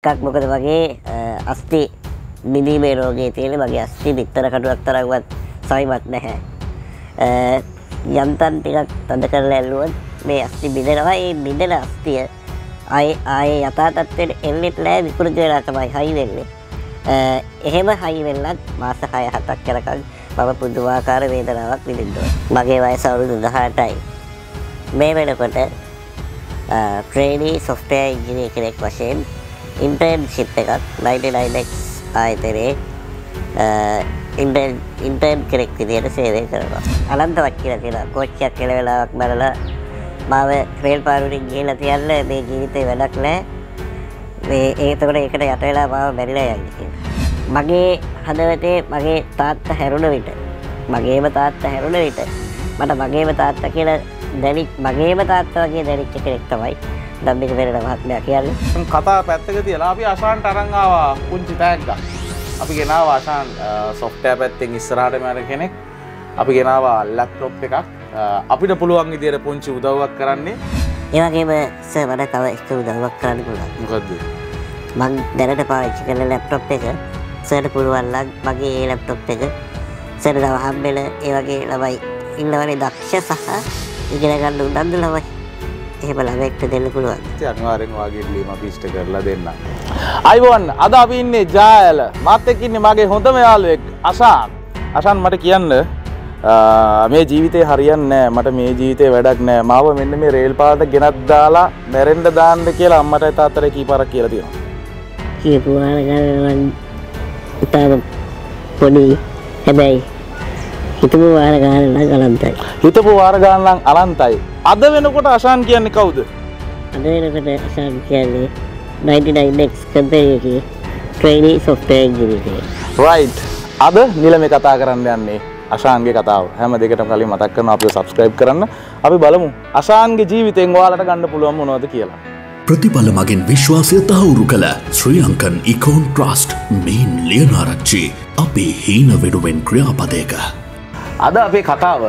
එකක් මොකද මගේ අස්ථි මිදීමේ රෝගයේ තියෙන මගේ අස්ථි බිත්තර කඩුවක් තරම්වත් සවිමත් නැහැ. යන්තම් ටිකක් තද කරලා ඇල්ලුවොත් මේ අස්ථි බිඳෙනවා. ඒ බිඳෙන අස්ථිය ආයේ යථා තත්ත්වයට එන්නේ නැහැ, විකෘති වෙලා තමයි හයි වෙන්නේ. එහෙම හයි වෙන්නත් මාස 6-7ක් යනකම් මම පුදුමාකාර වේදනාවක් විඳිනවා. මගේ වයස අවුරුදු 18යි. මේ වෙනකොට trainee software engineer කෙනෙක් වශයෙන් internship එකක් 99X ආයතනයේ intern කෙනෙක් විදිහට සේවය කරනවා. අනන්තවත් කියලා තියෙනවා. කෝච්චියක් කෙල වෙලාවක් බලලා මාව රේල් පාරුවෙන් ගිහලා තියන්න මේ ජීවිතේ වැඩක් නැහැ. ඒකට යට වෙලා මාව මැරිලා යන්නේ කියලා. මගේ හදවතේ මගේ තාත්තා හැරුණ විට මට මගේම තාත්තා කියලා මගේම තාත්තා වගේ දැනෙච්ච කෙනෙක් තමයි ධම්මික පෙරේරා මහත්මයා කියන්නේ. කතා පැත්තක තියලා අපි අශාන්ට අරන් ආවා පුංචි තෑග්ගක්. අපි ගෙනාවා අශාන් software පැත්තෙන් ඉස්සරහටම යන කෙනෙක්. අපි ගෙනාවා laptop එකක්. අපිට පුළුවන් විදියට පුංචි උදව්වක් කරන්නේ. ඒ වගේම සර් මට තව එක උදව්වක් කරන්න පුළුවන්. මොකද්ද? මම දැනට පාවිච්චි කරන laptop එක සර්ට පුළුවන් නම් මගේ ඒ laptop එක සර්ට තව හම්බෙල ඒ වගේ ළමයි ඉන්නවනේ දක්ෂ සහ ඉගෙන ගන්න උනන්දු ළමයි. එහෙම ළමෙක්ට දෙන්න පුළුවන්. ඉතින් අනිවාර්යෙන් වාගේ ඉල්ලීම අපි ඉෂ්ට කරලා දෙන්න. අයිබෝන් අද අපි ඉන්නේ ජායල. මාත් එක්ක ඉන්නේ මගේ හොඳම යාළුවෙක් අශාන්. අශාන් මට කියන්න මේ ජීවිතේ හරියන්නේ නැහැ. මට මේ ජීවිතේ වැඩක් නැහැ. මාව මෙන්න මේ රේල් පාරට ගෙනත් දාලා මැරෙන්න දාන්න කියලා අම්මට තාත්තට කීපාරක් කියලා තියෙනවා. කියපු වාර ගන්න ඉතාලම පොඩි හැබැයි හිතපු වාර ගන්න නම් අලන්තයි. හිතපු වාර ගන්න නම් අලන්තයි. අද වෙනකොට අශාන් කියන්නේ කවුද? අද වෙනකොට අශාන් කියන්නේ 99X කම්පැනි එකේ trainee software engineer. right. අද නිලමේ කතා කරන්න යන්නේ අශාන්ගේ කතාව. හැම දෙයකටම කලින් මතක් කරනවා අපිව subscribe කරන්න. අපි බලමු අශාන්ගේ ජීවිතෙන් ඔයාලට ගන්න පුළුවන් මොනවද කියලා. ප්‍රතිඵල මගින් විශ්වාසය තහවුරු කළ ශ්‍රී ලංකන් ඉකෝන් ට්‍රස්ට් මේන් ලියනාරච්චි අපේ හීන වෙනුවෙන් ක්‍රියාපදයක. අද අපේ කතාව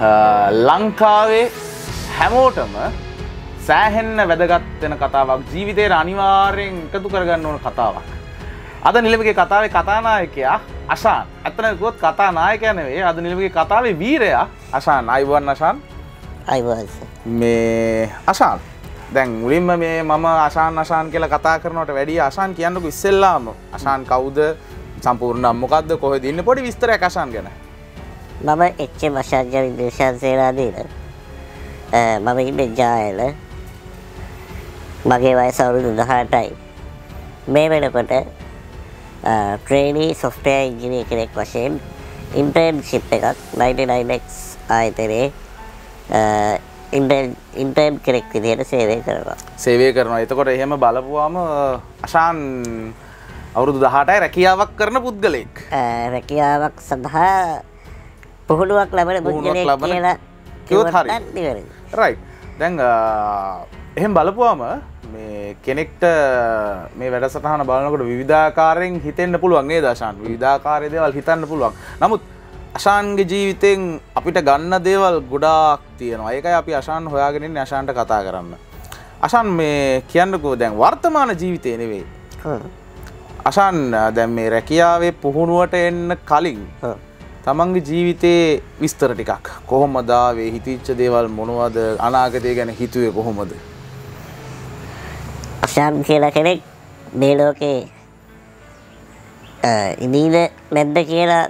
ලංකාවේ හැමෝටම සෑහෙන්න වැදගත් වෙන කතාවක්. ජීවිතේට අනිවාර්යෙන් එකතු කරගන්න ඕන කතාවක්. අද නිලමගේ කතාවේ කතානායකයා අශාන්. ඇත්තටම කිව්වොත් කතානායකයා නෙවෙයි. අද නිලමගේ කතාවේ වීරයා අශාන්. අයිබෝන් අශාන්. අයිබෝන්. මේ අශාන් දැන් මුලින්ම මේ මම අශාන් කියලා කතා කරනවට වැඩිය අශාන් කියන්නකෝ ඉස්සෙල්ලාම අශාන් කවුද? සම්පූර්ණ නම මොකද්ද? කොහෙද ඉන්නේ? පොඩි විස්තරයක් අශාන් ගැන. මම එච්.එම්. අශාන් විද්‍යාශාන් සේනාධීර. මම ඉන්නේ ජායල. මගේ වයස අවුරුදු 18යි. මේ වෙනකොට trainee software engineer කෙනෙක් වශයෙන් internship එකක් 99X ආයතනයේ intern කෙනෙක් විදිහට සේවය කරනවා. එතකොට එහෙම බලපුවාම අශාන් අවුරුදු 18යි රැකියාවක් කරන පුද්ගලෙක්. රැකියාවක් සඳහා පුහුණුවක් ලැබෙන පුද්ගලෙක් කියලා කිව්වොත් හරි. right. දැන් එහෙම බලපුවාම මේ කෙනෙක්ට මේ වැඩසටහන බලනකොට විවිධාකාරයෙන් හිතෙන්න පුළුවන් නේද අශාන්? විවිධාකාරයේ දේවල් හිතන්න පුළුවන්. නමුත් අශාන්ගේ ජීවිතෙන් අපිට ගන්න දේවල් ගොඩාක් තියෙනවා. ඒකයි අපි අශාන් හොයාගෙන ඉන්නේ අශාන්ට කතා කරන්න. අශාන් මේ කියන්නකෝ දැන් වර්තමාන ජීවිතේ නෙවෙයි. අශාන් දැන් මේ රැකියාවේ පුහුණුවට එන්න කලින් තමන්ගේ ජීවිතේ විස්තර ටිකක් කොහොමද ආවේ? හිතීච්ච දේවල් මොනවද? අනාගතය ගැන හිතුවේ කොහොමද? අශාන් කියලා කෙනෙක් මේ ලෝකේ ඉදීද නැද්ද කියලා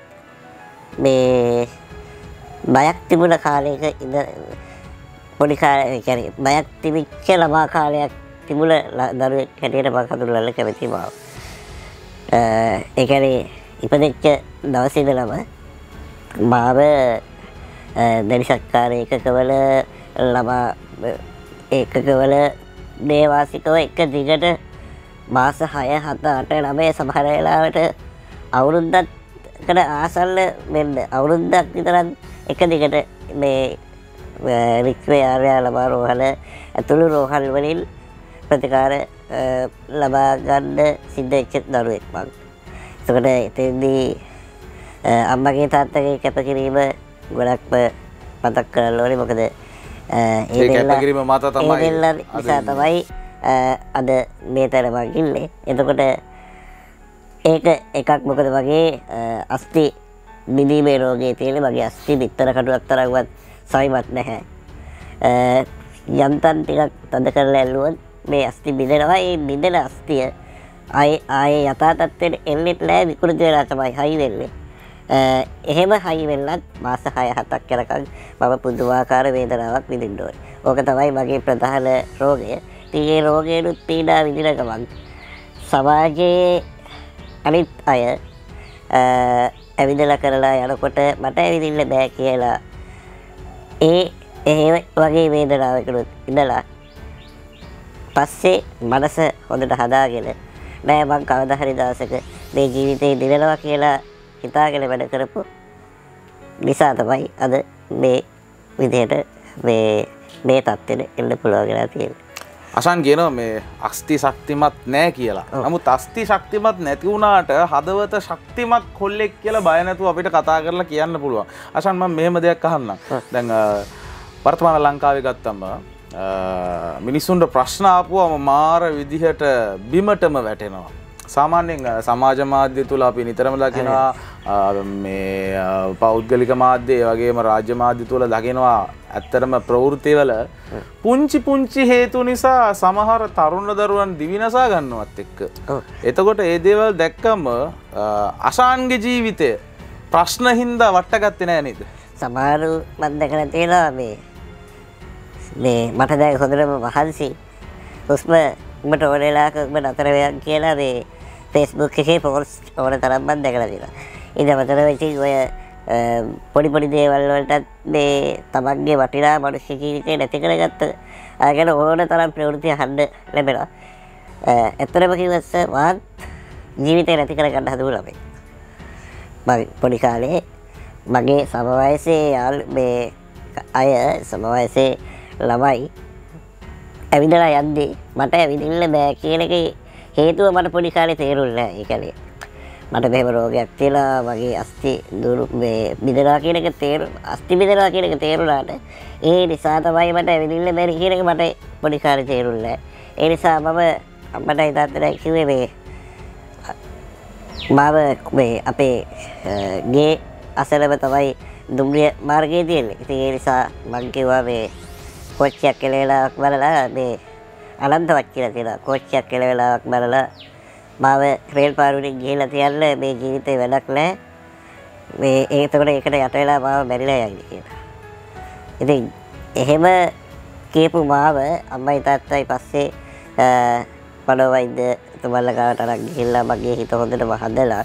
මේ බයක් තිබුණ කාලයක ඉඳ පොඩි කාලේ කියන්නේ බයක් තිබිච්ච ළමා කාලයක් තිබුණ දරුවෙක් හැටියට මම හඳුන්වන්න කැමතියි මාව. ඒ කියන්නේ ඉපදෙච්ච දවසේ ඉඳලම මාව දැඩි ඒකකවල ළමා ඒකකවල දේවාසිකව එක දිගට මාස 6 7 8 9 සමහර වෙලාවට අවුරුද්දකට ආසන්න වෙන්න අවුරුද්දක් විතරක් එක දිගට මේ රික්වේ ආර්ය ළමා රෝහල ඇතුළු රෝහල් වලින් ප්‍රතිකාර ලබා ගන්න සිද්ධ වෙච්ච දරුවෙක් මම. ඒකට එතෙන්දී අම්මගේ තාත්තගේ කැපකිරීම ගොඩක්ම මතක් කරන්න ඕනේ. මොකද ඒ කැපකිරීම මත තමයි නිසා තමයි අද මේ තැන මං ඉන්නේ. එතකොට ඒක එකක් මොකද වගේ අස්ථි බිඳීමේ රෝගයේ තියෙන මගේ අස්ථි බිත්තර කටුවක් තරම්වත් සවිමත් නැහැ. යන්තම් ටිකක් තද කරලා ඇල්ලුවොත් මේ අස්ථි බිඳෙනවා. ඒ බිඳෙන අස්ථිය ආයේ යථා තත්ත්වයට එන්නෙත් නැහැ, විකෘති වෙලා තමයි හයි වෙන්නේ. එහෙම හයි වෙන්නත් මාස 6-7ක් යනකම් මම පුදුමාකාර වේදනාවක් විඳින්න ඕනේ. ඕක තමයි මගේ ප්‍රධාන රෝගය. ඉතින් ඒ රෝගයනුත් පීඩා විඳින ගමන් සමාජයේ අනිත් අය ඇවිදලා කරලා යනකොට මට ඇවිදින්න බෑ කියලා ඒ වගේ වේදනාවකටත් ඉඳලා පස්සේ මනස හොඳට හදාගෙන නෑ මං කවදා හරි දවසක මේ ජීවිතේ දිනනවා කියලා හිතාගෙන වැඩ කරපු නිසා තමයි අද මේ විදිහට මේ තත්ත්වෙට එන්න පුළුවන් වෙලා තියෙන්නේ. අසන් කියනවා මේ අස්ථි ශක්තිමත් නෑ කියලා. නමුත් අස්ථි ශක්තිමත් නැති වුණාට හදවත ශක්තිමත් කොල්ලෙක් කියලා බය නැතුව අපිට කතා කරලා කියන්න පුළුවන්. අසන් මම මෙහෙම දෙයක් අහන්නම්. දැන් වර්තමාන ලංකාවේ ගත්තම මිනිස්සුන්ට ප්‍රශ්න ආපුවම මාර විදිහට බිමටම වැටෙනවා. සාමාන්‍යයෙන් සමාජ මාධ්‍ය තුල අපි නිතරම දකිනවා මේ පෞද්ගලික මාධ්‍ය ඒ වගේම රාජ්‍ය මාධ්‍ය තුල දකිනවා ඇත්තටම ප්‍රවෘත්තිවල පුංචි හේතු නිසා සමහර තරුණ දරුවන් දිවිනසා ගන්නවත් එක්ක. එතකොට ඒ දේවල් දැක්කම අසාන්ගේ ජීවිතය ප්‍රශ්න හින්දා වට්ටගත්තේ නෑ නේද? සමහරු මම දැකලා තියෙනවා මේ මට දැන් හොඳටම වහන්සි උස්ම උඹට ඕන වෙලාවක උඹ නතර වෙයන් කියලා මේ Facebook එකේ පෝස්ට් ඕන තරම් මම දැකලා තියෙනවා. ඊට අමතරව ඉතින් ඔය පොඩි දේවල් වලට මේ තමන්ගේ වටිනා මනුෂ්‍ය ජීවිතේ නැති කරගත්ත අය ගැන ඕන තරම් ප්‍රවෘත්ති අහන්න ලැබෙනවා. ඇත්තටම කිව්වොත් මාත් ජීවිතේ නැති කරගන්න හදපු ළමයි. මම පොඩි කාලේ මගේ සමවයසේ මේ අය සමවයසේ ළමයි ඇවිදලා යද්දී මට ඇවිදින්න බෑ කියන එක හේතුව මට පොඩි කාලේ තේරුන්නේ නැහැ. ඒ කියන්නේ මට මෙහෙම රෝගයක් තියෙනවා, මගේ අස්ථි බිඳෙනවා කියන එක අස්ථි බිඳෙනවා කියන එක තේරුණාට ඒ නිසා තමයි මට ඇවිදින්න බැරි කියන එක මට පොඩි කාලේ තේරුන්නේ නැහැ. ඒ නිසා මම අම්මට ඉතාලට කිව්වේ මේ අපේ ගේ අසලම තමයි දුම්රිය මාර්ගයේ තියෙන්නේ. ඉතින් ඒ නිසා මං කිව්වා මේ කෝච්චියක් කෙලවෙලාවක් බලලා මේ අනන්තවත් කියලා තියෙනවා. කෝච්චියක් කෙලවෙලාවක් බලලා මාව රේල් පාරුවෙන් ගිහිල්ලා තියන්න මේ ජීවිතේ වැඩක් නැහැ. මේ ඒකට යට වෙලා මාව මැරිලා යයි කියලා. ඉතින් එහෙම කියපු මාව අම්මයි තාත්තයි පස්සේ පොළොව වෛද්‍යතුමාලා ගාවට අරන් ගිහිල්ලා මගේ හිත හොඳටම හදලා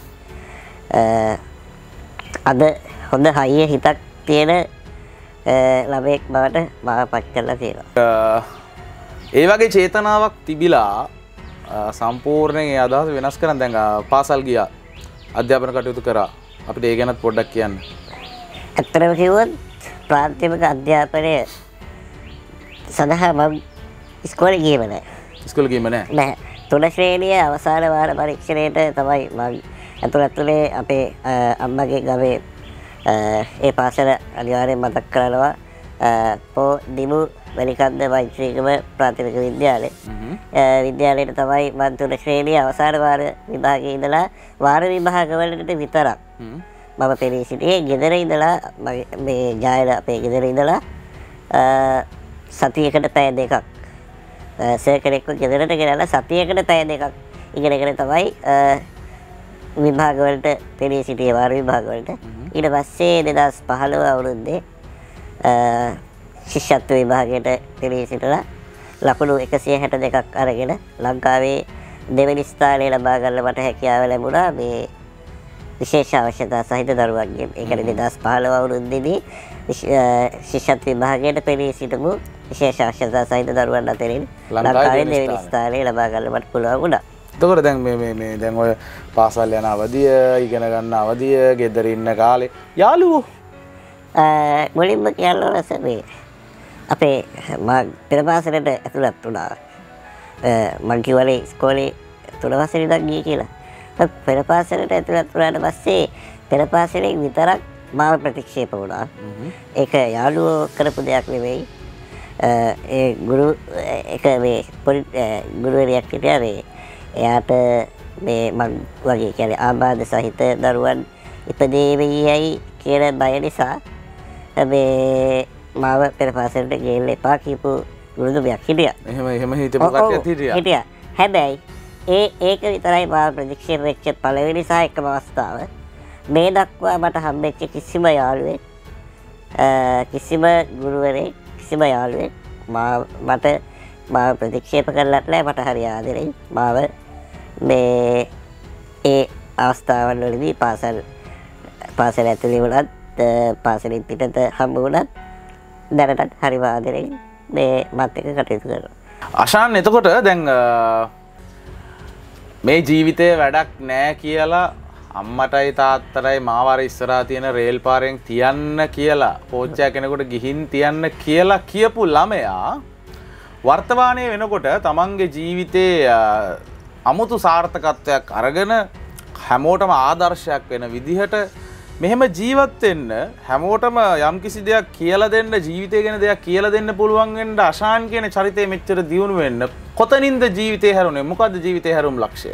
අද හොඳ හයිය හිතක් තියෙන ළමෙක් බවට මාව පත් කරලා තියෙනවා. ඒ වගේ චේතනාවක් තිබිලා සම්පූර්ණයෙන් ඒ අදහස වෙනස් කරන් දැන් පාසල් ගියා, අධ්‍යාපන කටයුතු කරා. අපිට ඒ ගැනත් පොඩ්ඩක් කියන්න. ඇත්තටම කිව්වොත් ප්‍රාථමික අධ්‍යාපනය සඳහා මම ඉස්කෝලේ ගියේම නැහැ. ඉස්කෝලේ ගියේම නැහැ? නැහැ. 3 ශ්‍රේණිය අවසාන වාර පරීක්ෂණයට තමයි මම ඇතුළත් වුණේ. අපේ අම්මගේ ගමේ ඒ පාසල අනිවාර්යෙන් මතක් කරනවා. පෝ දිමු වැලිකන්ද මෛත්‍රීකම ප්‍රාථමික විද්‍යාලය. විද්‍යාලයට තමයි මම 3 ශ්‍රේණිය අවසාන වාර විභාගයේ ඉඳලා වාර විභාග වලට විතරක් මම පෙරී සිටියේ. ගෙදර ඉඳලා මේ ජායල අපේ ගෙදර ඉඳලා සතියකට පැය දෙකක් සර් කෙනෙක්ව ගෙදරට ගෙනල්ලා සතියකට පැය දෙකක් ඉගෙනගෙන තමයි විභාග වලට පෙරී සිටියේ, වාර විභාග වලට. ඊට පස්සේ 2015 අවුරුද්දේ ශිෂ්‍යත්ව විභාගයට පෙරී සිටලා ලකුණු 162ක් අරගෙන ලංකාවේ දෙවෙනි ස්ථානය ලබා ගන්න මට හැකියාව ලැබුණා මේ විශේෂ අවශ්‍යතා සහිත දරුවන්ගෙන්. ඒ කියන්නේ 2015 අවුරුද්දේදී ශිෂ්‍යත්ව විභාගයට පෙරී සිටමු විශේෂ අවශ්‍යතා සහිත දරුවන් අතරින් ලංකාවේ දෙවෙනි ස්ථානය ලබා ගන්න මට පුළුවන් වුණා. එතකොට දැන් මේ දැන් ඔය පාසල් යන අවධිය, ඉගෙන ගන්න අවධිය, ගෙදර ඉන්න කාලේ යාළුවෝ මුලින්ම කියන්න මේ අපේ මම පෙර පාසලට ඇතුළත් වුණා. මං කිව්වනේ ඉස්කෝලේ 3 වසරේ ඉඳන් ගියේ කියලා. පෙර පාසලට ඇතුළත් වුණාට පස්සේ පෙර පාසලෙන් විතරක් මාව ප්‍රතික්ෂේප වුණා. ඒක යාළුවෝ කරපු දෙයක් නෙවෙයි. ඒ ගුරු එක මේ පොඩි ගුරුවරියක් හිටියා මේ එයාට මේ මං වගේ කියන්නේ ආබාධ සහිත දරුවන් ඉපදේවියයි කියන බය නිසා මේ මාව පෙර පාසලට ගේන්න එපා කියපු ගුරුතුමෙක් හිටියා. එහෙම හිතපු කට්ටියක් හිටියා. හැබැයි ඒක විතරයි මාව ප්‍රතික්ෂේප වෙච්ච පළවෙනි සහ එකම අවස්ථාව. මේ දක්වා මට හම්බෙච්ච කිසිම යාළුවෙක් කිසිම ගුරුවරයෙක් කිසිම යාළුවෙක් මට මාව ප්‍රතික්ෂේප කරලත් නැහැ. මට හරි ආදරෙයි මාව මේ ඒ අවස්ථාවන් වලදී පාසල ඇතුලේ වුණත් පාසලින් පිටත හම්බ වුණත් දැනටත් හරි ආදරෙයි මේ මත් එක්ක කටයුතු කරනවා. අශාන් එතකොට දැන් මේ ජීවිතේ වැඩක් නෑ කියලා අම්මටයි තාත්තටයි මාව අර ඉස්සරහා තියෙන රේල් පාරෙන් තියන්න කියලා පෝච්චයා කෙනෙකුට ගිහින් තියන්න කියලා කියපු ළමයා වර්තමානයේ වෙනකොට තමන්ගේ ජීවිතේ අමුතු සාර්ථකත්වයක් අරගෙන හැමෝටම ආදර්ශයක් වෙන විදිහට මෙහෙම ජීවත් වෙන්න හැමෝටම යම්කිසි දෙයක් කියලා දෙන්න ජීවිතය ගැන දෙයක් කියලා දෙන්න පුළුවන් වෙන්න අශාන් කියන චරිතය මෙච්චර දියුණු වෙන්න කොතනින්ද ජීවිතේ හැරුණේ? මොකද්ද ජීවිතේ හැරුම් ලක්ෂය?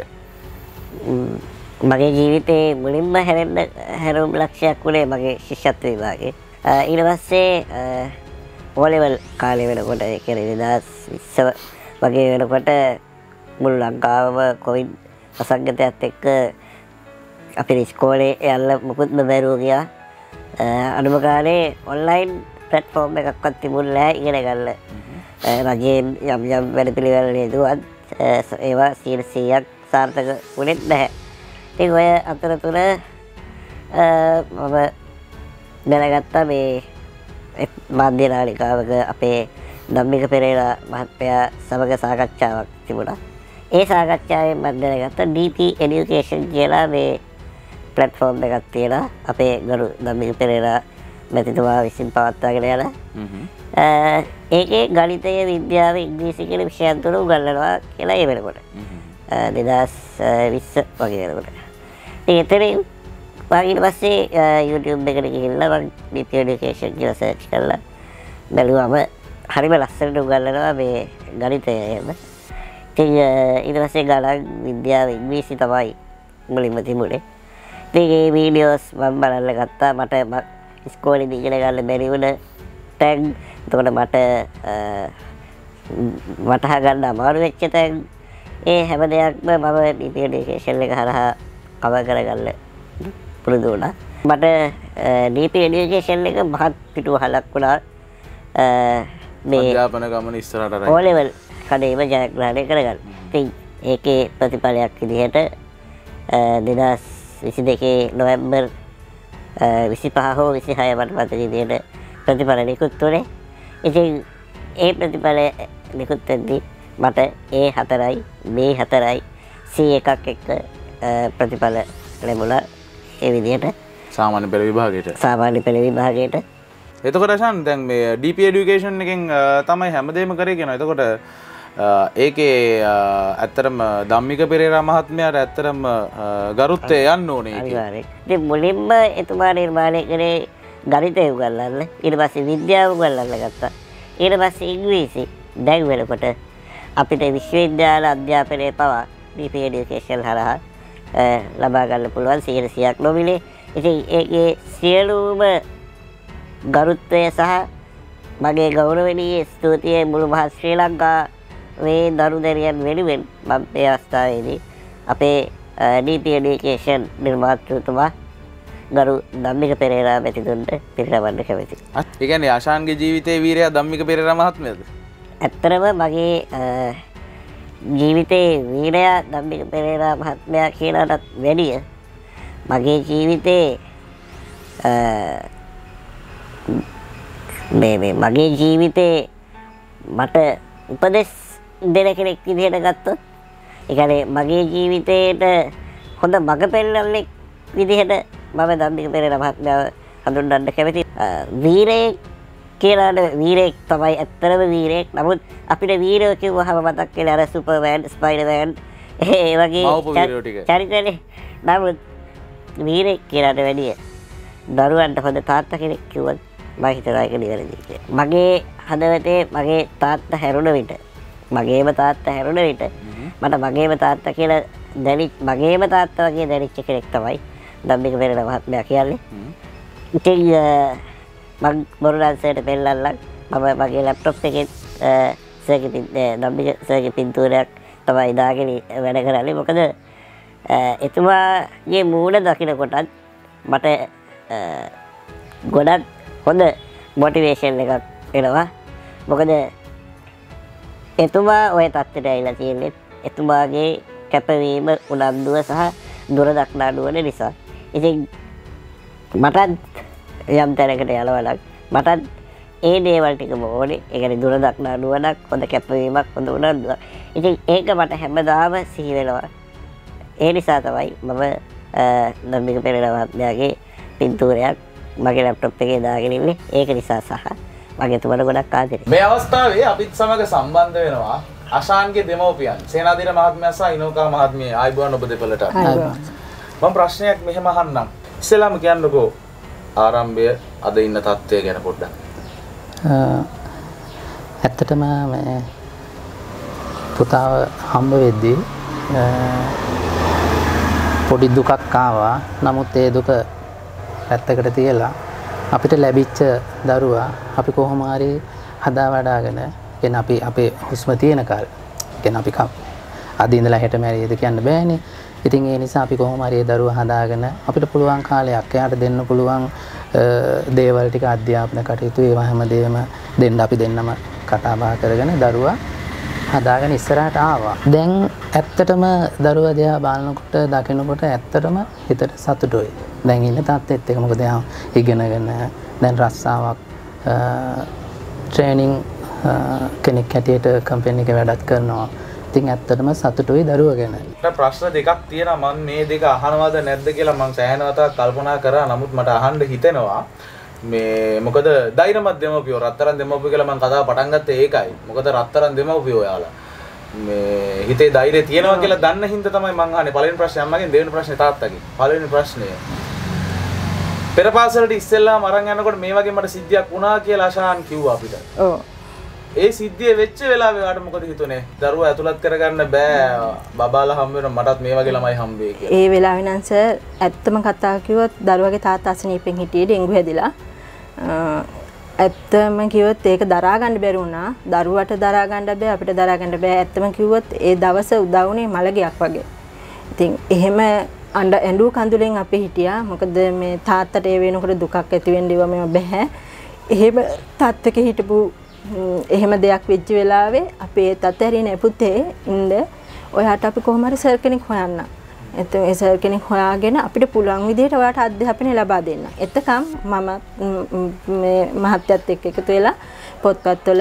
මගේ ජීවිතේ මුලින්ම හැරුම් ලක්ෂයක් වුණේ මගේ ශිෂ්‍යත්ව විභාගේ. ඊට පස්සේ O level කාලේ වෙනකොට ඒ කියන්නේ 2020 වගේ වෙනකොට මුළු ලංකාවම කොවිඩ් අසංගතයත් එක්ක අපේ ඉස්කෝලේ යන්න මුකුත්ම බැරුව ගියා. අනුම කාලේ ඔන්ලයින් ප්ලැට්ෆෝම් එකක්වත් තිබුණේ නැහැ ඉගෙන ගන්න. රජයෙන් යම් වැඩපිළිවෙළ නේදුවත් ඒවා 100%ක් සාර්ථක වුණේ නැහැ. ඉතින් ඔය අතරතුර මම දැනගත්තා මේ මාධ්‍ය නාලිකාවක අපේ ධම්මික පෙරේරා මහත්මයා සමග සාකච්ඡාවක් තිබුණා. ඒ සාකච්ඡාවෙන් මම දැනගත්තා DP Education කියලා මේ ප්ලැට්ෆෝම් එකක් තියෙනවා අපේ ගරු ධම්මික පෙරේරා මැතිතුමා විසින් පවත්වාගෙන යන. ඒකේ ගණිතය විද්‍යාව ඉංග්‍රීසි කියන විෂයන් තුන උගන්වනවා කියලා ඒ වෙනකොට 2020 වගේ වෙනකොට. ඉතින් ඊට පස්සේ YouTube එකට ගිහිල්ලා මම DP Education කියලා සර්ච් කරලා බැලුවම හරිම ලස්සනට උගන්වනවා මේ ගණිතය එහෙම. ඉතින් ඊට පස්සේ ගණන් විද්‍යාව ඉංග්‍රීසි තමයි මුලින්ම තිබුණේ. ඉතින් මේ වීඩියෝස් මම බලන්න ගත්තා. මට ඉස්කෝලේදී ඉගෙන ගන්න බැරි වුණ තැන් එතකොට මට වටහා ගන්න අමාරු වෙච්ච තැන් ඒ හැම දෙයක්ම මම DP Education එක හරහා කවර් කරගන්න පුරුදු වුණා. මට DP Education එක මහත් පිටුවහලක් වුණා. මේ අධ්‍යාපන ගමන ඉස්සරහට O level කඩේම ජයග්‍රහණය කරගන්න. ඉතින් ඒකේ ප්‍රතිඵලයක් විදිහට 2022 නොවැම්බර් 25 හෝ 26 මට මතක විදිහට ප්‍රතිඵල නිකුත් වුණේ. ඉතින් ඒ ප්‍රතිඵල නිකුත් වෙද්දී මට A4යි B4යි C1ක් එක්ක ප්‍රතිඵල ලැබුණා. ඒ විදිහට සාමාන්‍ය පෙළ විභාගයට. එතකොට අශාන් දැන් මේ DP Education එකෙන් තමයි හැමදේම කරේ කියනවා. එතකොට ඒකේ ඇත්තටම ධම්මික පෙරේරා මහත්මයාට ඇත්තටම ගරුත්වය යන්න ඕනේ අනිවාර්යයෙන්. ඉතින් මුලින්ම එතුමා නිර්මාණය කරේ ගණිතය උගන්වන්න. ඊට පස්සේ විද්‍යාව උගන්වන්න ගත්තා. ඊට පස්සේ ඉංග්‍රීසි. දැන් වෙනකොට අපිට විශ්වවිද්‍යාල අධ්‍යාපනයේ පවා DP Education හරහා ලබා ගන්න පුළුවන් 100%ක් නොමිලේ. ඉතින් ඒකේ සියලුම ගරුත්වය සහ මගේ ගෞරවනීය ස්තුතිය මුළු මහත් ශ්‍රී ලංකාවේ දරුදැරියන් වෙනුවෙන් මම මේ අවස්ථාවේදී අපේ DP Education නිර්මාතෘතුමා ගරු ධම්මික පෙරේරා මැතිතුන්ට පිරිනමන්න කැමැතියි. ඒ කියන්නේ ආශාන්ගේ ජීවිතයේ වීරයා ධම්මික පෙරේරා මහත්මයාද? ඇත්තටම මගේ ජීවිතේ වීරයා ධම්මික පෙරේරා මහත්මයා කියලාටත් වැඩිය මගේ ජීවිතේ මගේ ජීවිතේ මට උපදෙස් දෙන කෙනෙක් විදිහට ගත්තොත් ඒ කියන්නේ මගේ ජීවිතේට හොඳ මඟ පෙන්වන්නෙක් විදිහට මම ධම්මික පෙරේරා මහත්මයාව හඳුන්වන්න කැමතියි. වීරයෙක් කියලාට වීරයෙක් තමයි ඇත්තටම වීරයෙක්. නමුත් අපිට වීරයෝ කිව්වහම මතක් වෙන්නේ අර සුපර්මෑන්, ස්පයිඩර්මෑන් ඒ වගේ චරිතනේ. නමුත් වීරයෙක් කියලාට වැඩිය දරුවන්ට හොඳ තාත්තා කෙනෙක් කිව්වොත් මම හිතනවා ඒක නිවැරදි කියලා. මගේ හදවතේ මගේ තාත්තා හැරුණ විට මගේම තාත්තා හැරුණ විට මට මගේම තාත්තා කියලා මගේම තාත්තා වගේ දැනෙච්ච කෙනෙක් තමයි ධම්මික පෙරේරා මහත්මයා කියන්නේ. ඉතින් මම බොරුඩන්සයට පෙන්නල්ලා මම මගේ ලැප්ටොප් එකේ ධම්මික සර්ගේ පින්තූරයක් තමයි දාගෙන වැඩ කරන්නේ. මොකද එතුමාගේ මූණ දකිනකොටත් මට ගොඩක් හොඳ මොටිවේෂන් එකක් එනවා. මොකද එතුමා ඔය තත්ත්වයට ඇවිල්ලා තියෙන්නේ එතුමාගේ කැපවීම උනන්දුව සහ දුර දක්නා නුවණ නිසා. ඉතින් මටත් යම් තැනකට යනවා නම් මටත් ඒ දේවල් ටිකම ඕනේ. ඒ කියන්නේ දුර දක්නා නුවණක්, හොඳ කැපවීමක්, හොඳ උනන්දුවක්. ඉතින් ඒක මට හැමදාම සිහි වෙනවා. ඒ නිසා තමයි මම ධම්මික පෙරේරා මහත්මයාගේ පින්තූරයක් මගේ ලැප්ටොප් එකේ දාගෙන ඉන්නේ. ඒක නිසා සහ මගේ එතුමාට ගොඩක් ආදරේ. මේ අවස්ථාවේ අපිත් සමග සම්බන්ධ වෙනවා අශාන්ගේ දෙමව්පියන් සේනාධීර මහත්මයා සහ ඉනෝකා මහත්මිය. ආයිබෝන් ඔබ දෙපළට. මම ප්‍රශ්නයක් මෙහෙම අහන්නම්. ඉස්සෙල්ලාම කියන්නකෝ ආරම්භය අද ඉන්න තත්ත්වය ගැන පොඩ්ඩක්. ඇත්තටම මේ පුතාව හම්බ වෙද්දී පොඩි දුකක් ආවා. නමුත් ඒ දුක පැත්තකට තියලා අපිට ලැබිච්ච දරුවා අපි කොහොම හරි හදා වඩාගෙන කියන අපි අපේ හුස්ම තියෙන කාලේ කියන අපි අද ඉඳලා හෙට මැරියද කියන්න බෑනේ. ඉතින් ඒ නිසා අපි කොහොම හරි ඒ දරුවා හදාගෙන අපිට පුළුවන් කාලයක් එයාට දෙන්න පුළුවන් දේවල් ටික අධ්‍යාපන කටයුතු ඒවා හැමදේම දෙන්න අපි දෙන්නම කතා බහ කරගෙන දරුවා හදාගෙන ඉස්සරහට ආවා. දැන් ඇත්තටම දරුවා දිහා බලනකොට දකිනකොට ඇත්තටම හිතට සතුටුයි. දැන් ඉන්න තාත්තෙත් එක මොකද එයා ඉගෙනගෙන දැන් රස්සාවක් ට්‍රේනින් කෙනෙක් හැටියට කම්පැනි එකේ වැඩක් කරනවා. ඉතින් ඇත්තටම සතුටුයි දරුවා ගැන. ප්‍රශ්න දෙකක් තියෙනවා. මම මේ දෙක අහනවද නැද්ද කියලා මම සෑහෙන වතාවක් කල්පනා කරා. නමුත් මට අහන්න හිතෙනවා. මේ මොකද ධෛර්යමත් දෙමව්පියෝ රත්තරන් දෙමව්පියෝ කියලා මම කතාව පටන් ගත්තේ ඒකයි. මොකද රත්තරන් දෙමව්පියෝ ඔයාලා මේ හිතේ ධෛර්යය තියෙනවා කියලා දන්න හින්දා තමයි මම අහන්නේ. පළවෙනි ප්‍රශ්නේ අම්මගෙන්, දෙවෙනි ප්‍රශ්නේ තාත්තගෙන්. පළවෙනි ප්‍රශ්නය පෙර පාසලට ඉස්සෙල්ලාම අරන් යනකොට මේ වගේ මට සිද්ධියක් වුණා කියලා අශාන් කිව්වා අපිට. ඔව්. ඒ සිද්ධිය වෙච්ච වෙලාවේ වාට මොකද හිතුනේ? දරුවා ඇතුළත් කරගන්න බෑ. බබාලා හම්බ වෙනවා මටත් මේ වගේ ළමයි හම්බ වෙයි කියලා. ඒ වෙලාවේ නම් සර් ඇත්තම කතා කිව්වොත් දරුවගේ තාත්තා අසනීපෙන් හිටියේ ඩෙන්ගු හැදිලා. ඇත්තම කිව්වොත් ඒක දරා ගන්න බැරි වුණා. දරුවට දරා ගන්න බෑ, අපිට දරා ගන්න බෑ. ඇත්තම කිව්වොත් ඒ දවස උදා වුණේ මලගයක් වගේ. ඉතින් එහෙම ඇඬු කඳුලෙන් අපි හිටියා. මොකද මේ තාත්තට ඒ වෙනකොට දුකක් ඇති වෙන්නේව මේව බෑ. එහෙම තාත්තක හිටපු එහෙම දෙයක් වෙච්ච වෙලාවේ අපේ තතරිනේ පුතේ ඉන්න ඔයාට අපි කොහොම හරි සර් කෙනෙක් හොයන්න. එතකොට ඒ සර් කෙනෙක් හොයාගෙන අපිට පුළුවන් විදිහට ඔයාට අධ්‍යාපනය ලබා දෙන්න. එතකම් මම මේ මහත්යත් එක්ක එකතු වෙලා පොත්පත්වල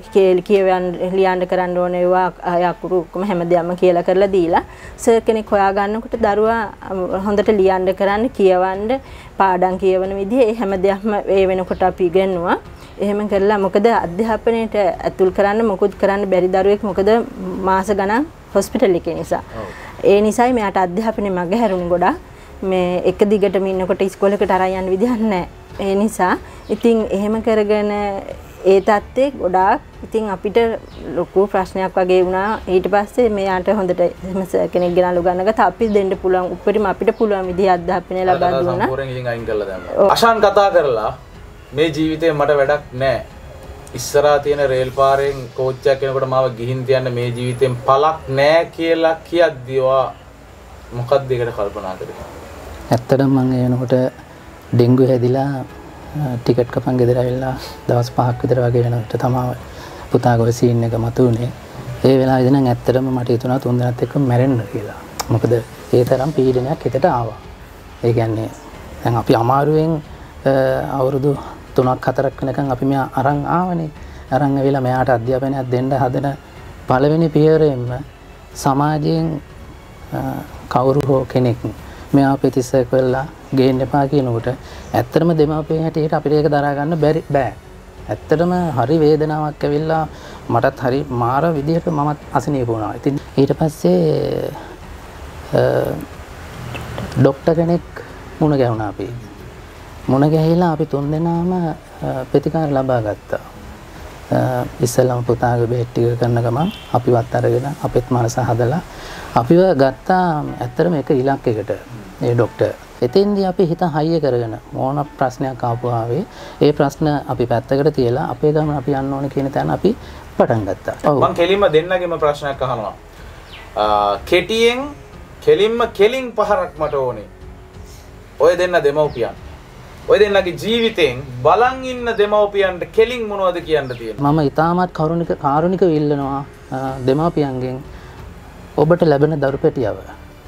ලියන්න කරන්න ඕන ඒවා අකුරු ඔක්කොම හැමදේම කියලා කරලා දීලා සර් කෙනෙක් හොයා ගන්නකොට දරුවා හොඳට ලියන්න කරන්න කියවන්න පාඩම් කියවන විදිහ ඒ හැමදේම ඒ වෙනකොට අපි ඉගෙනුවා. එහෙම කරලා මොකද අධ්‍යාපනයට ඇතුල් කරන්න මොකුත් කරන්න බැරි දරුවෙක් මොකද මාස ගණන් හොස්පිටල් එකේ නිසා. ඒ නිසායි මෙයාට අධ්‍යාපනය මග හැරුණේ ගොඩාක්. මේ එක දිගටම ඉන්නකොට ඉස්කෝලේකට අරන් යන්න විදිහක් නැහැ. ඒ නිසා ඉතින් එහෙම කරගෙන ඒ තත්ත්වේ ගොඩාක් ඉතින් අපිට ලොකු ප්‍රශ්නයක් වගේ වුණා. ඊට පස්සේ මෙයාට හොඳට කෙනෙක් ගෙනල්ලා උගන්නගත්තා. අපි දෙන්න පුළුවන් උපරිම අපිට පුළුවන් විදිහ අධ්‍යාපනය ලබා දුන්නා. සම්පූර්ණයෙන් ඉතින් අයින් කළා දැන්. අශාන් කතා කරලා මේ ජීවිතේ මට වැඩක් නැහැ. ඉස්සරහා තියෙන රේල් පාරෙන් කෝච්චියක් එනකොට මාව ගිහින් තියන්න මේ ජීවිතෙන් පළක් නැහැ කියලා කියද්දී ඔයා මොකක්ද ඒකට කල්පනා කරේ? ඇත්තටම මම ඒ වෙනකොට ඩෙන්ගු හැදිලා ටිකට් කපන් ගෙදර ඇවිල්ලා දවස් 5ක් විතර වගේ වෙනකොට තමයි පුතාගේ සීන් එක මතුනේ. ඒ වෙලාවේදී නම් ඇත්තටම මට හිතුණා තුන් දෙනාත් එක්ක මැරෙන්න කියලා. මොකද ඒ තරම් පීඩනයක් හිතට ආවා. ඒ කියන්නේ දැන් අපි අමාරුවෙන් අවුරුදු 3ක් 4ක් වෙනකන් අපි මෙයා අරන් ආවනේ. අරන් ඇවිල්ලා මෙයාට අධ්‍යාපනයක් දෙන්න හදන පළවෙනි පියවරෙම සමාජයෙන් කවුරු හෝ කෙනෙක් මෙයා ප්‍රතිසය කළා ගේන්න එපා කියනකොට ඇත්තටම දෙමාපියන් හැටියට අපිට ඒක දරා ගන්න බෑ. ඇත්තටම හරි වේදනාවක් ඇවිල්ලා මටත් හරි මාර විදිහට මමත් අසනීප වුණා. ඉතින් ඊට පස්සේ ડોක්ටර් කෙනෙක් මුණ ගැහුණා අපි. මුණ ගැහිලා අපි තුන් දෙනාම ප්‍රතිකාර ලබා ගත්තා. ඉස්සෙල්ලාම පුතාගේ බෙහෙත් ටික කරන ගමන් අපිවත් අරගෙන අපිත් මනස හදලා අපිව ගත්තා ඇත්තටම එක ඉලක්කයකට ඒ ડોක්ටර්. එතෙන්දී අපි හිත හයිය කරගෙන මොන ප්‍රශ්නයක් ආපුවාවේ ඒ ප්‍රශ්න අපි පැත්තකට තියලා අපේ ගමන අපි යන්න ඕනේ කියන තැන අපි පටන් ගත්තා. ඔව්. මම කෙලින්ම දෙන්නගෙම ප්‍රශ්නයක් අහනවා. කෙටියෙන් කෙලින් පහරක් මට ඕනේ. ඔය දෙන්න දෙමව්පියන්. ඔය දෙන්නගේ ජීවිතෙන් බලන් ඉන්න දෙමව්පියන්ට කෙලින් මොනවද කියන්න තියෙන්නේ? මම ඊටමත් කාරුණිකව ඉල්ලනවා දෙමව්පියන්ගෙන් ඔබට ලැබෙන දරු පැටියව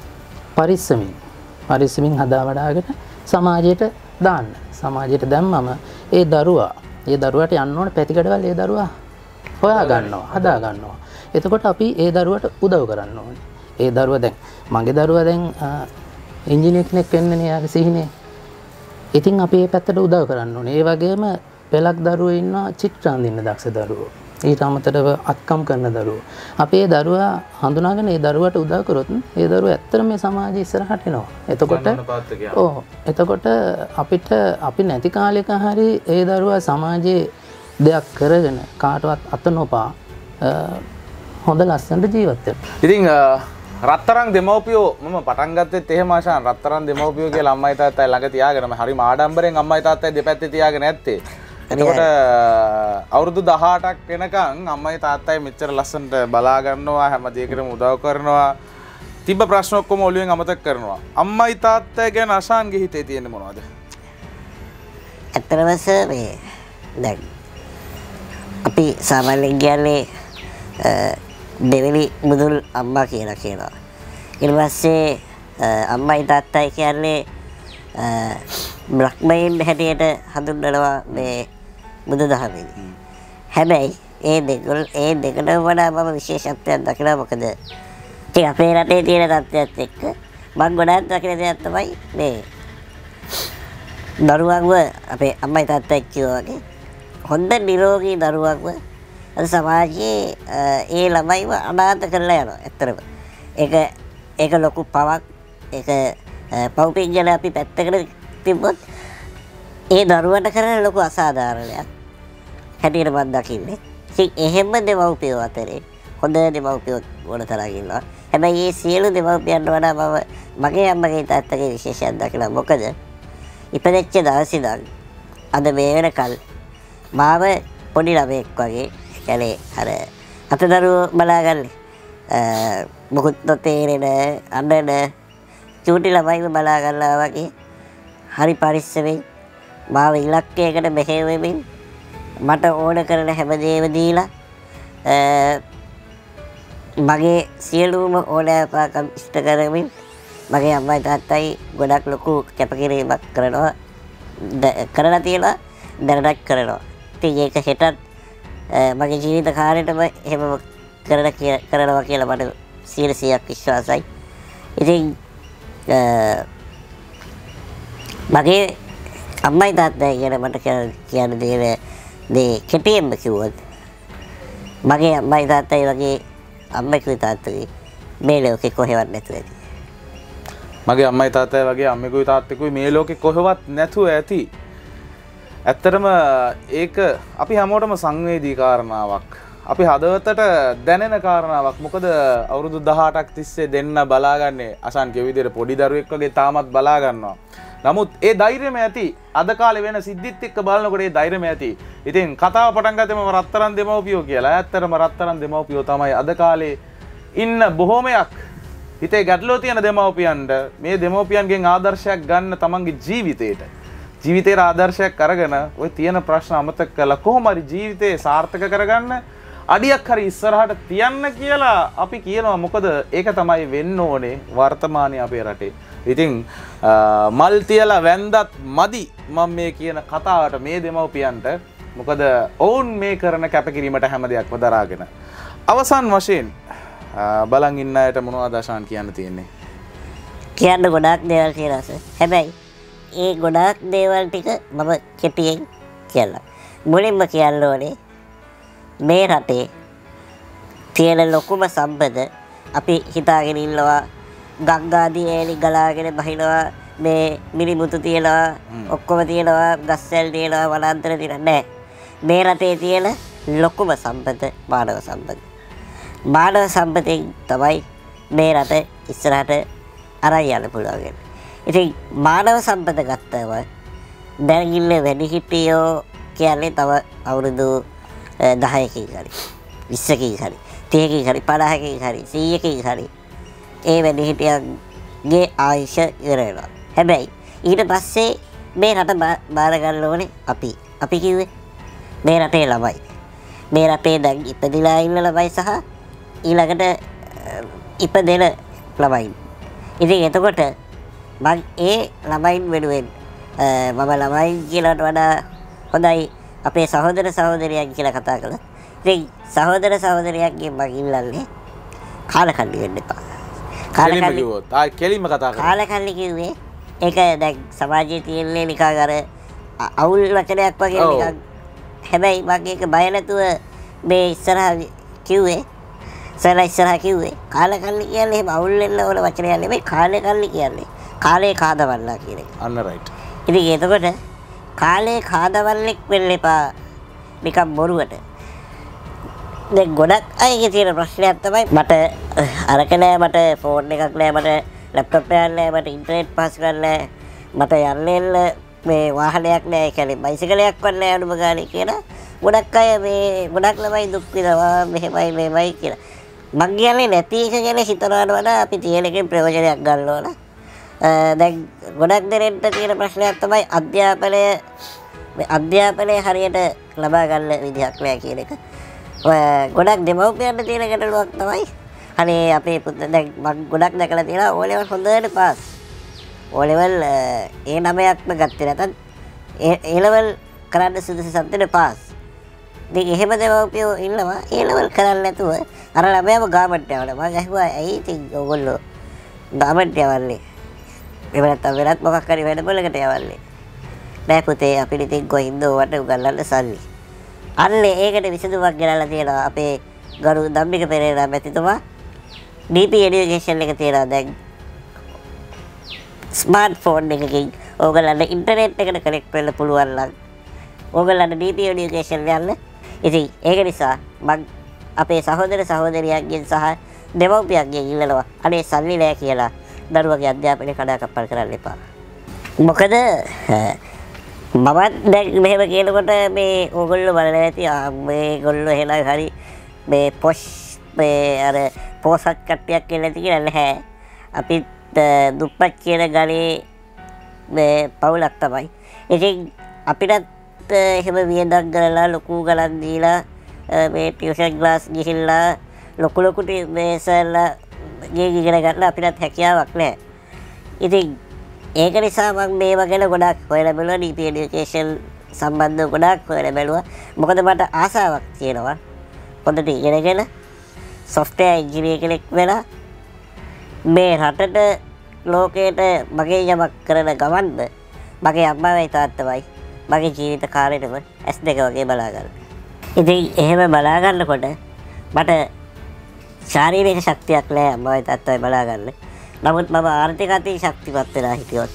පරිස්සමින් හදා වඩාගෙන සමාජයට දාන්න. සමාජයට දැම්මම ඒ දරුවාට යන්න ඕන පැතිකඩවල ඒ දරුවා හොයා ගන්නවා, හදා ගන්නවා. එතකොට අපි ඒ දරුවට උදව් කරන්න ඕනේ. ඒ දරුවා දැන් මගේ දරුවා දැන් ඉංජිනේර කෙනෙක් වෙන්නනේ යාගේ සිහිනේ. ඉතින් අපි මේ පැත්තට උදව් කරන්න ඕනේ. ඒ වගේම පෙලක් දරුවෝ ඉන්නවා චිත්‍ර අඳින්න දක්ෂ දරුවෝ. ඊට අමතරව අත්කම් කරන දරුවෝ. අපි ඒ දරුවා හඳුනාගෙන ඒ දරුවට උදව් කරොත් ඒ දරුවා ඇත්තටම මේ සමාජයේ ඉස්සරහට එනවා. එතකොට අපි නැති කාලෙක හරි ඒ දරුවා සමාජයේ දෙයක් කරගෙන කාටවත් අත නොපා හොඳ ලස්සනට ජීවත් වෙනවා. ඉතින් රත්තරන් දෙමව්පියෝ මම පටන් ගත්තෙත් එහෙම ආශාන් රත්තරන් දෙමව්පියෝ කියලා අම්මයි තාත්තයි ළඟ තියාගෙන මම හරිම ආඩම්බරෙන් අම්මයි තාත්තයි දෙපැත්තේ තියාගෙන ඇත්තේ. එතකොට අවුරුදු 18ක් වෙනකන් අම්මයි තාත්තයි මෙච්චර ලස්සනට බලා ගන්නවා හැම දෙයකටම උදව් කරනවා. තිබ්බ ප්‍රශ්න ඔක්කොම ඔළුවෙන් අමතක කරනවා. අම්මයි තාත්තයි ගැන ආශාන්ගේ හිතේ තියෙන්නේ මොනවද? ඇත්තටම මේ දැන් අපි සාමාන්‍යයෙන් කියන්නේ දෙවෙනි මුදුල් අම්මා කියලා කියනවා. ඊට පස්සේ අම්මයි තාත්තයි කියන්නේ බ්‍රහ්මයන් හැටියට හඳුන්වනවා මේ බුදුදහමෙන්. හැබැයි ඒ දෙකටම වඩා මම විශේෂත්වයක් දකිනවා. මොකද ඉතින් අපේ රටේ තියෙන තත්ත්වයක් එක්ක මම ගොඩාක් දකින දෙයක් තමයි මේ දරුවන්ව අපේ අම්මයි තාත්තයි කියවා වගේ හොඳ නිරෝගී දරුවන්ව අද සමාජයේ ඒ ළමයිව අනාථ කරලා යනවා. ඇත්තටම ඒක ලොකු පවක්. ඒක පව්පින්ජන අපි පැත්තකට තිබ්බොත් ඒ දරුවට කරන ලොකු අසාධාරණයක් හැටියට මම දකින්නේ. ඉතින් එහෙම දෙමව්පියෝ අතරේ හොඳ දෙමව්පියෝ වුණ තරම් ඉන්නවා. හැබැයි මේ සියලු දෙමව්පියන්ට වඩා මම මගේ අම්මගේ තාත්තගේ විශේෂයක් දකිනවා. මොකද ඉපදෙච්ච දවසේ ඉඳන් අද මේ වෙනකල් මාව පොඩි ළමෙක් වගේ කියන්නේ අර අතදරුවෝ බලාගන්නේ මොකුත් නොතේරෙන අඬන චූටි ළමයිව බලා ගන්නවා වගේ හරි පරිස්සමෙන් මාව ඉලක්කයකට මෙහෙයවෙමින් මට ඕන කරන හැමදේම දීලා මගේ සියලුම ඕනෑපාකම් ඉෂ්ට කරමින් මගේ අම්මයි තාත්තයි ගොඩක් ලොකු කැපකිරීමක් කරලා තියෙනවා දැනටත් කරනවා. ඉතින් ඒක හෙටත් මගේ ජීවිත කාලෙටම එහෙම කරනවා කියලා මට 100% විශ්වාසයි. ඉතින් මගේ අම්මයි තාත්තයි ගැන මට කියන්න දේ කෙටියෙන්ම කිව්වොත් මගේ අම්මයි තාත්තයි වගේ අම්මෙකුයි තාත්තෙකුයි මේ ලෝකේ කොහෙවත් නැතුව ඇති. මගේ අම්මයි තාත්තයි වගේ අම්මෙකුයි තාත්තෙකුයි මේ ලෝකේ කොහෙවත් නැතුව ඇති. ඇත්තටම ඒක අපි හැමෝටම සංවේදී කාරණාවක්. අපි හදවතට දැනෙන කාරණාවක්. මොකද අවුරුදු 18ක් තිස්සේ දෙන්න බලාගන්නේ අසන් කිය විදිහට පොඩි දරුවෙක් වගේ තාමත් බලා ගන්නවා. නමුත් ඒ ධෛර්යම ඇති. අද කාලේ වෙන සිද්ධිත් එක්ක බලනකොට ඒ ධෛර්යම ඇති. ඉතින් කතාව පටන් ගත්තම රත්තරන් දෙමව්පියෝ කියලා. ඇත්තටම රත්තරන් දෙමව්පියෝ තමයි අද කාලේ ඉන්න බොහෝමයක් හිතේ ගැටලුව තියෙන දෙමව්පියන්ට මේ දෙමව්පියන්ගෙන් ආදර්ශයක් ගන්න තමන්ගේ ජීවිතේට ආදර්ශයක් අරගෙන ওই තියෙන ප්‍රශ්න අමතක කරලා කොහොම හරි ජීවිතේ සාර්ථක කරගන්න අඩියක් හරි ඉස්සරහට තියන්න කියලා අපි කියනවා. මොකද ඒක තමයි වෙන්න ඕනේ වර්තමානයේ අපේ රටේ. ඉතින් මල් තියලා වැන්දත් මදි මම මේ කියන කතාවට මේ දෙමව්පියන්ට. මොකද ඔවුන් මේ කරන කැපකිරීමට හැම දෙයක්ම දරාගෙන අවසන් වශයෙන් බලන් ඉන්න අයට මොනවද ආශාන් කියන්න තියෙන්නේ? කියන්න ගොඩාක් දේවල් කියලා සර්. හැබැයි ඒ ගොඩාක් දේවල් ටික මම කෙටියෙන් කියලා. මුලින්ම කියන්න ඕනේ මේ රටේ තියෙන ලොකුම සම්පත අපි හිතාගෙන ඉන්නවා ගංගාදී ඒලි ගලාගෙන බහිනවා මේ මිනිමුතු තියෙනවා ඔක්කොම තියෙනවා ගස්වැල් තියෙනවා වනාන්තර තියෙනවා නෑ. මේ රටේ තියෙන ලොකුම සම්පත මානව සම්පත. මානව සම්පතෙන් තමයි මේ රට ඉස්සරහට අරන් යන්න පුළුවන්. ඉතින් මානව සම්පත ගත්තම දැන් ඉන්නේ වැඩිහිටියෝ කියන්නේ තව අවුරුදු 10කින් හරි 20කින් හරි 30කින් හරි 50කින් හරි 100කින් හරි ඒ වැඩිහිටියන්ගේ ආයුෂ ඉවර වෙනවා. හැබැයි ඊට පස්සේ මේ රට බාර ගන්න ඕනේ අපි කිව්වේ මේ රටේ ළමයි. මේ රටේ දැන් ඉපදිලා ඉන්න ළමයි සහ ඊළඟට ඉපදෙන ළමයි. ඉතින් එතකොට මම ඒ ළමයින් වෙනුවෙන් මම ළමයි කියලාට වඩා හොඳයි අපේ සහෝදර සහෝදරියන් කියලා කතා කළා. ඉතින් සහෝදර සහෝදරියන්ගේ මම ඉල්ලන්නේ කාලකන්ණි වෙන්න එපා. කාලකන්ණි කිව්වොත් කෙලින්ම කතා කරා. කාලකන්ණි කිව්වේ ඒක දැන් සමාජයේ තියෙන්නේ නිකන් අර අවුල් වචනයක් වගේ නිකන්. හැබැයි මම ඒක බය නැතුව මේ ඉස්සරහා කිව්වේ ඉස්සරහා කිව්වේ කාලකන්ණි කියන්නේ එහෙම අවුල් වෙන්න ඕන වචනයක් නෙමෙයි. කාලකන්ණි කියන්නේ කාලේ කාදවන්නා කියන එක. අන්න රයිට්. ඉතින් එතකොට කාලේ කාදවල්ලෙක් වෙන්න එපා නිකන් බොරුවට. දැන් ගොඩක් අයගේ තියෙන ප්‍රශ්නයක් තමයි මට අරක නෑ මට ෆෝන් එකක් නෑ මට ලැප්ටොප් එකක් නෑ මට ඉන්ටර්නෙට් පාස් කරන්න නෑ මට යන්න මේ වාහනයක් නෑ ඒ කියන්නේ බයිසිකලයක් වත් නෑ අනුම ගානේ කියලා ගොඩක් අය මේ ගොඩක් ළමයි දුක් විඳවා මෙහෙමයි කියලා. මං කියන්නේ නැති එක ගැන හිතනවට වඩා අපි තියෙන එකෙන් ප්‍රයෝජනයක් ගන්න ඕන. දැන් ගොඩක් දෙනෙක්ට තියෙන ප්‍රශ්නයක් තමයි අධ්‍යාපනය හරියට ලබා ගන්න විදිහක් නෑ කියන එක. ගොඩක් දෙමව්පියන්ට තියෙන ගැටලුවක් තමයි අනේ අපේ පුතා දැන් මම ගොඩක් දැකලා තියෙනවා O level හොඳට පාස්. O level A9ක්ම ගත්තේ නැතත් A level කරන්න සුදුසු සම්පතේ පාස්. ඉතින් එහෙම දෙමව්පියෝ ඉන්නවා A level කරන්නේ නැතුව අර ළමයාම ගාමන්ට් යවනවා. මම අහුවා ඇයි ඉතින් ඔයගොල්ලෝ ගාමන්ට් යවන්නේ? එහෙම නැත්නම් වෙනත් මොකක් හරි වැඩපොලකට යවන්නේ. නෑ පුතේ අපිට ඉතින් කොහින්ද ඔයාට උගන්වන්න සල්ලි. අන්නේ ඒකට විසඳුමක් ගෙනල්ලා තියෙනවා අපේ ගරු ධම්මික පෙරේරා මැතිතුමා. DP එඩියුකේෂන් එක තියෙනවා දැන් ස්මාර්ට්ෆෝන් එකකින් ඕගලන්ට ඉන්ටර්නෙට් එකට කනෙක්ට් වෙන්න පුළුවන් නම් ඕගලන්ට DP එඩියුකේෂන් යන්න. ඉතින් ඒක නිසා මම අපේ සහෝදර සහෝදරියන්ගෙන් සහ දෙමව්පියන්ගෙන් ඉල්ලනවා අනේ සල්ලි නෑ කියලා දරුවගේ අධ්‍යාපනය කඩාකප්පල් කරන්න එපා. මොකද මමත් දැන් මෙහෙම කියනකොට මේ ඕගොල්ලෝ බලලා ඇති මේගොල්ලෝ එහෙනම් හරි මේ පොෂ් මේ අර පොසත් කට්ටියක් කියලා නැති කියලා නැහැ. අපිත් දුප්පත් කියන ගලේ මේ පවුලක් තමයි. ඉතින් අපිටත් එහෙම වියදම් කරලා ලොකු ගණන් දීලා මේ ටියුෂන් ක්ලාස් ගිහිල්ලා ලොකු මේ සර්ලා ඉගෙන ගන්න අපිටත් හැකියාවක් නැහැ. ඉතින් ඒක නිසා මම මේවා ගැන ගොඩක් හොයලා බලුවා DP එඩියුකේෂන් සම්බන්ධව ගොඩක් හොයලා බලුවා. මොකද මට ආසාවක් තියෙනවා. හොඳට ඉගෙනගෙන software engineer කෙනෙක් වෙලා මේ රටට ලෝකයට මගේ යමක් කරන ගමන්ද මගේ අම්මාවයි තාත්තවයි මගේ ජීවිත කාලෙටම S2 වගේ බලා ගන්න. ඉතින් එහෙම බලා ගන්නකොට මට ශාරීරික ශක්තියක් නැහැ අම්මාවයි තාත්තවයි බලා ගන්න. නමුත් මම ආර්ථික අතින් ශක්තිමත් වෙලා හිටියොත්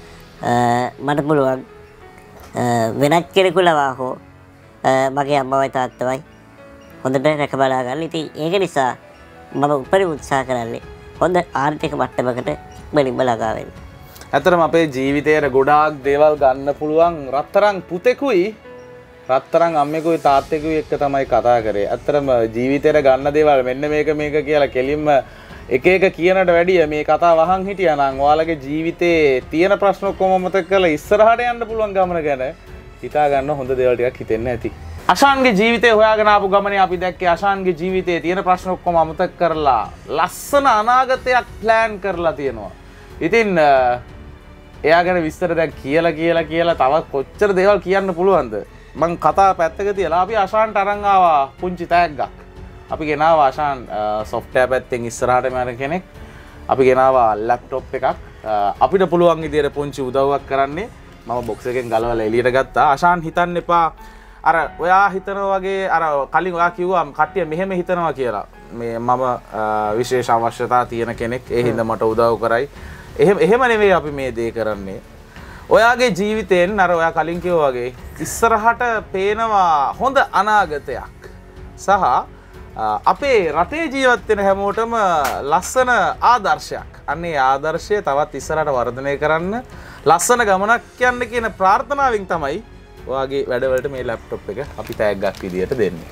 මට පුළුවන් වෙනත් කෙනෙකු ලවා හෝ මගේ අම්මවයි තාත්තවයි හොඳට රැක බලා ගන්න. ඉතින් ඒක නිසා මම උපරිම උත්සාහ කරන්නේ හොඳ ආර්ථික මට්ටමකට ඉක්මනින්ම ළඟා වෙන්න. ඇත්තටම අපේ ජීවිතේට ගොඩාක් දේවල් ගන්න පුළුවන් රත්තරන් පුතෙකුයි රත්තරන් අම්මෙකුයි තාත්තෙකුයි එක්ක තමයි කතා කරේ. ඇත්තටම ජීවිතේට ගන්න දේවල් මෙන්න මේක කියලා කෙලින්ම එක කියනට වැඩිය මේ කතා වහන් හිටියා නම් ඔයාලගේ ජීවිතේ තියෙන ප්‍රශ්න ඔක්කොම මතක කරලා ඉස්සරහට යන්න පුළුවන් ගමන ගැන හිතා ගන්න හොඳ දේවල් ටිකක් හිතෙන්න ඇති. අෂාන්ගේ ජීවිතේ හොයාගෙන ආපු ගමනේ අපි දැක්කේ අෂාන්ගේ ජීවිතේ තියෙන ප්‍රශ්න ඔක්කොම අමතක කරලා ලස්සන අනාගතයක් ප්ලෑන් කරලා තියෙනවා. ඉතින් එයා ගැන විස්තර දැන් කියලා තව කොච්චර දේවල් කියන්න පුළුවන්ද? මං කතා පැත්තක තියලා අපි අෂාන්ට අරන් ආවා පුංචි තෑග්ගක්. අපි ගෙනාවා අෂාන් software පැත්තෙන් ඉස්සරහට යන කෙනෙක්. අපි ගෙනාවා ලැප්ටොප් එකක්. අපිට පුළුවන් විදියට පුංචි උදව්වක් කරන්නේ මම බොක්ස් එකෙන් ගලවලා එළියට ගත්තා. අෂාන් හිතන්න එපා අර ඔයා හිතනවා වගේ අර කලින් ඔයා කිව්වා කට්ටිය මෙහෙම හිතනවා කියලා. මේ මම විශේෂ අවශ්‍යතා තියෙන කෙනෙක් ඒ හින්දා මට උදව් කරයි. එහෙම නෙවෙයි අපි මේ දේ කරන්නේ. ඔයාගේ ජීවිතයෙන් අර ඔයා කලින් කිව්වා වගේ ඉස්සරහට පේනවා හොඳ අනාගතයක්. සහ අපේ රටේ ජීවත් වෙන හැමෝටම ලස්සන ආදර්ශයක්. අන්නේ ආදර්ශය තවත් ඉස්සරහට වර්ධනය කරන්න ලස්සන ගමනක් යන්න කියන ප්‍රාර්ථනාවෙන් තමයි ඔයාගේ වැඩවලට මේ ලැප්ටොප් එක අපි තෑග්ගක් විදියට දෙන්නේ.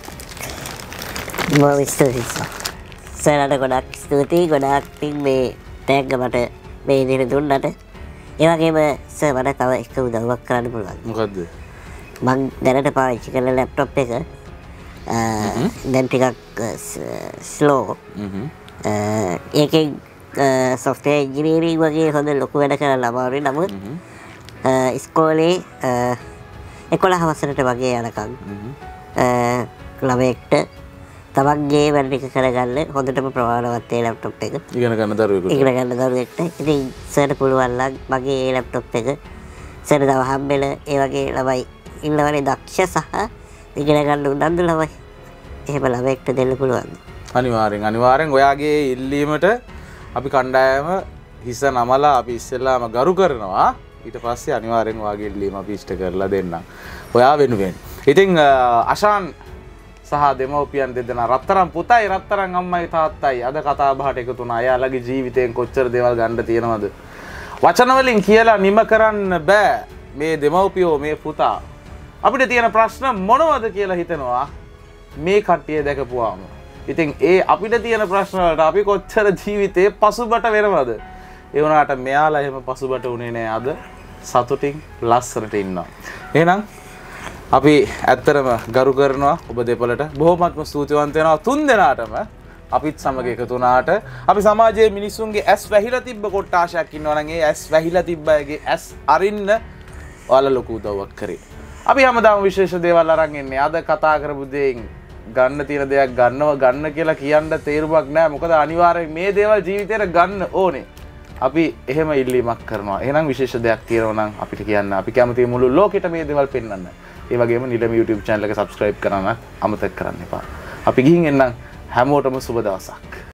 බොහොම ස්තුතියි සර්. ගොඩක් ස්තුතියි. ගොඩාක් පිං මේ තෑග්ග මට මේ විදිහට දුන්නට. ඒ වගේම සර් මට තව එක උදව්වක් කරන්න පුළුවන්. මොකද්ද? මම දැනට පාවිච්චි කරන ලැප්ටොප් එක දැන් ටිකක් ස්ලෝ. ඒකෙන් software engineering වගේ හොඳ ලොකු වැඩ කරලා අමාරුයි. නමුත් ඉස්කෝලේ 11 වසරට වගේ යනකම් ළමයෙක්ට තමන්ගේ වැඩ ටික කරගන්න හොඳටම ප්‍රමාණවත් ඒ ලැප්ටොප් එක ඉගෙන ගන්න දරුවෙක්ට. ඉතින් සර්ට පුළුවන් නම් මගේ ඒ ලැප්ටොප් එක සර් දව හම්බෙල ඒ වගේ ළමයි ඉන්නවනේ දක්ෂ සහ ඉගෙන ගන්න උනන්දු ළමයි. එහෙම ළමයෙක්ට දෙන්න පුළුවන්. අනිවාර්යෙන් ඔයාගේ ඉල්ලීමට අපි කණ්ඩායම හිස නමලා අපි ඉස්සෙල්ලාම ගරු කරනවා. ඊට පස්සේ අනිවාර්යෙන් ඔයාගේ ඉල්ලීම අපි ඉෂ්ට කරලා දෙන්නම් ඔයා වෙනුවෙන්. ඉතින් අෂාන් සහ දෙමව්පියන් දෙදෙනා රත්තරන් පුතයි රත්තරන් අම්මයි තාත්තයි අද කතා බහට එකතු වුණා. එයාලගේ ජීවිතයෙන් කොච්චර දේවල් ගන්න තියෙනවද වචන වලින් කියලා නිම කරන්න බෑ. මේ දෙමව්පියෝ මේ පුතා අපිට තියෙන ප්‍රශ්න මොනවද කියලා හිතනවා මේ කට්ටිය දැකපුවාම. ඉතින් ඒ අපිට තියෙන ප්‍රශ්න වලට අපි කොච්චර ජීවිතේ පසුබට වෙනවද? ඒ වුණාට මෙයාලා එහෙම පසුබට උනේ නෑ. අද සතුටින් ලස්සනට ඉන්නවා. එහෙනම් අපි ඇත්තටම ගරු කරනවා ඔබ දෙපළට. බොහොමත්ම ස්තුතිවන්ත වෙනවා තුන් දෙනාටම අපිත් සමග එකතු වුණාට. අපි සමාජයේ මිනිස්සුන්ගේ ඇස් වැහිලා තිබ්බ කොට්ටාශයක් ඉන්නවා නම් ඒ ඇස් වැහිලා තිබ්බ අයගේ ඇස් අරින්න ඔයාලා ලොකු උදව්වක් කරේ. අපි හැමදාම විශේෂ දේවල් අරන් එන්නේ. අද කතා කරපු දේෙන් ගන්න තියෙන දෙයක් ගන්න කියලා කියන්න තේරුමක් නැහැ. මොකද අනිවාර්යයෙන් මේ දේවල් ජීවිතේට ගන්න ඕනේ. අපි එහෙම ඉල්ලීමක් කරනවා. එහෙනම් විශේෂ දෙයක් තියෙනවා නම් අපිට කියන්න. අපි කැමතියි මුළු ලෝකෙට මේ දේවල් පෙන්වන්න. ඒ වගේම නිලම YouTube channel එක subscribe කරන්න අමතක කරන්න එපා. අපි ගිහින් එන්නම්. හැමෝටම සුබ දවසක්.